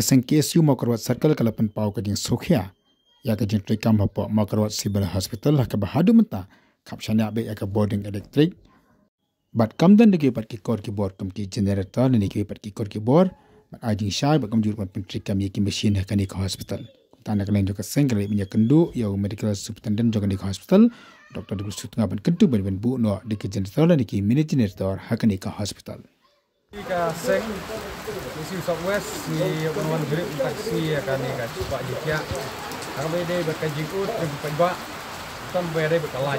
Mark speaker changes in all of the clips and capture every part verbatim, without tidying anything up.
Speaker 1: keseng K S U Makarawat Circle kalapan pau kajing Sokhia ya kajing trikam hapo Makarawat Civil Hospital lah ke bahadu menta kapsanya be ya ke boarding elektrik bat kamdan degi pat ki kor ki board kam ki generator ni ki pat ki kor ki board bat ajing syai bat kam jur pat trikam ye ki machine ha kani ke hospital tanda kalen jo keseng kali punya kendu ya medical superintendent jo kani ke hospital Doktor Dr. Sutnga ban kentu ban ban bu no di ki generator ni ki mini generator ha kani ke hospital
Speaker 2: Ika seng isi Southwest si penuan grip taksi akan ni kat Pak Jikia. Kami dai berkajing ut dan pemba sampai dai berkalai.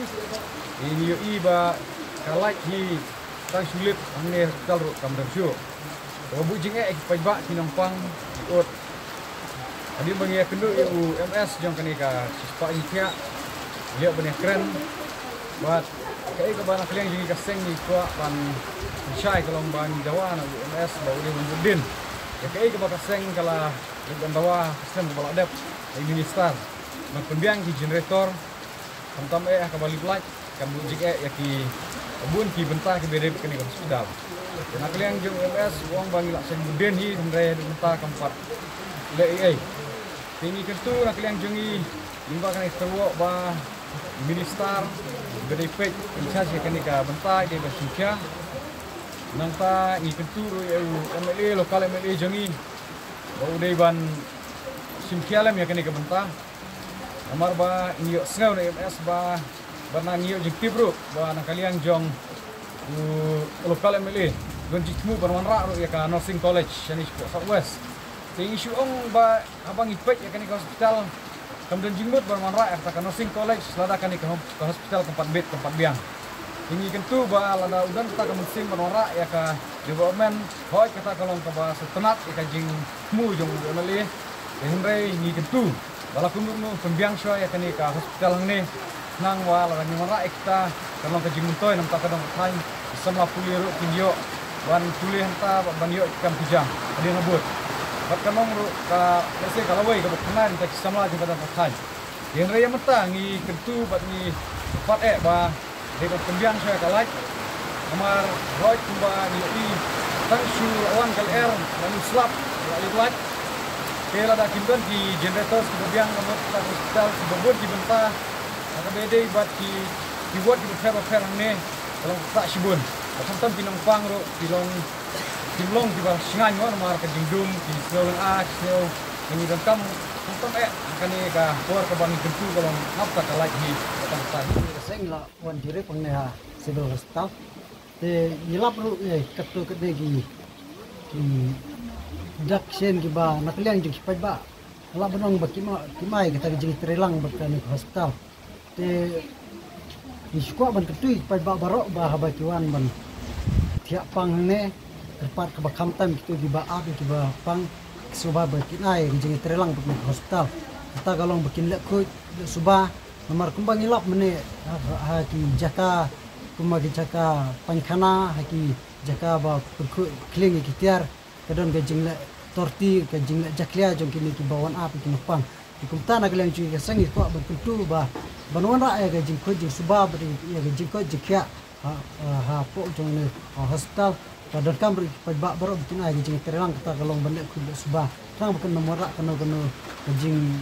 Speaker 2: Ini i ba kalai hi tang sulit angin hospital kam dan syu. Babu jinge ek pemba sinampang ut. Adi bagi kendu U M S jong kan ika Pak Jikia. Lihat banyak keren. Buat kai ke bana kalian jinge kaseng ni kuat ban Syai kalau bang Jawa nak U M S baru dia menjudin. Ya kai ke bakaseng kalau di bawah sistem kepala adab di minister. Nak pembiang ki generator tam eh ke balik light kan bujik eh ya ki bun ki bentah ke bede ke ni hospital. Nak kalian jeng U M S uang bang ilak seng budin hi sampai di bentah keempat. Le ai. Ini kentu nak kalian jengi limba kan terwok ba minister bede pek incharge ke ni ka bentah di Basingkia. Nangta ni tentu M L A lokal M L A jangi bau dei ban simkialam ya kini kebentah amar ba ni snau na M S ba banang yo jikti bro ba nang kaliang jong lokal M L A gon jitmu banwan ra ro ya ka nursing college yani Southwest ting isu ong ba abang ipek ya kini hospital kemudian jingmut banwan ra ya ka nursing college selada kini ke hospital tempat bed tempat biang ini kentu ba lada udan kita ke musim menora ya ke development hoi kita kalau ke ba setenat ya ke jing mu jong meli ya hindai ini kentu bala kundu nu pembiang syo ya kini ke hospital ni nang wa lada menora kita kalau ke jing muntoy nam tak kadang time semua puliru kinjo ban pulih enta ban yo kam tijang ade ngebut bat kanong ru ka lese kalau we ke kenan tak semua di pada time yang raya meta ngi kentu bat ni pat eh ba Dekat pembiang saya kalai, amar roy kumba ni tang su awan kal air lalu slap lalu light. Kela dah kimban di generator pembiang kamu tak hospital sebabut di bentah. Maka beda buat di dibuat di beberapa perang ni kalau tak sibun. Somtam pinong pang ro pilong pilong di bawah singan wan amar ke jingdum di selong a sel ini dan kamu somtam eh akan ni ka keluar ke bangi kentu kalau apa kalai di tempat
Speaker 3: seng la wan dire pang ne ha civil hospital te yilap ru ye katto ke gi ki dak sen ki ba nakliang ji pai ba la banong ba ki ma ki mai ka ji trelang ba ka ni hospital te ni skwa ban kattu pai ba barok ba ha ba ki wan ban tiap pang ne tempat ke ba kamtam ki gi ba ab ki ba pang suba ba ki nai ji trelang ba ni hospital kita kalau bikin lek ku suba nomor kumbang ilap mene haki jaka kumbang jaka pankhana haki jaka ba kling ikitiar kadon gajing le torti gajing le jaklia jong kini ki bawan api ki nopang ki kumta na kalian cuy sangi ko ba kuntu ba banwan ra ya gajing ko jing suba beri ya gajing ko jikya ha ha po jong ne hospital kadon kam beri pa baro bikin ai gajing terang kata kalau balik ku suba tang bukan nomor ra kano kano gajing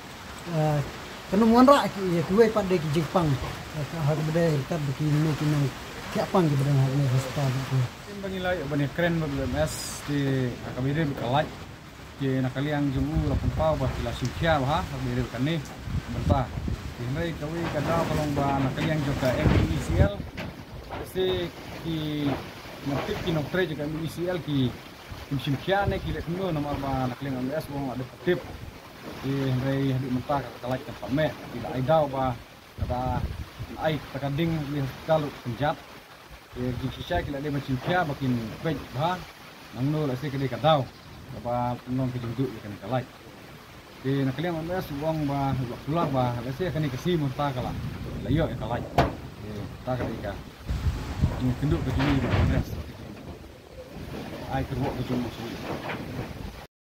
Speaker 3: kena muanra ya kuwe pada ki jipang hak bede kat begini kinang kiapang ki bedang hak ni hospital tu
Speaker 2: bangilai bani keren B M S di akabide bekalai ki nakaliang jumu la pau ba la simkia ba akabide kan ni benta hindai kawi kada kalong ba nakaliang juga M E C L si ki motif ki noktre juga M E C L ki simkia ne ki le kuno nama ba nakaliang M S bong ada tip di hari hari mentah kalai ke pame tidak aidau ba kata ai takading di hospital penjat di sisa kila dia macam kia makin baik ba nangno la se kede kadau ba non ke juduk kan kalai di nakalian mas uang ba pulang ba la se kan ke si mentah kala layo ya kalai ta kadika ini kenduk ke sini ba ai kerwo ke sini